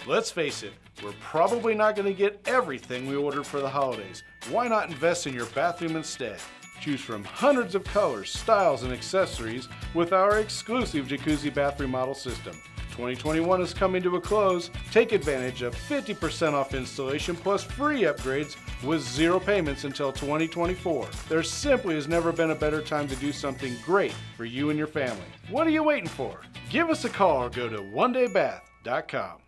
Let's face it, we're probably not going to get everything we ordered for the holidays. Why not invest in your bathroom instead? Choose from hundreds of colors, styles, and accessories with our exclusive jacuzzi bath remodel system. 2021 is coming to a close. Take advantage of 50% off installation plus free upgrades with 0 payments until 2024. There simply has never been a better time to do something great for you and your family. What are you waiting for? Give us a call or go to onedaybath.com.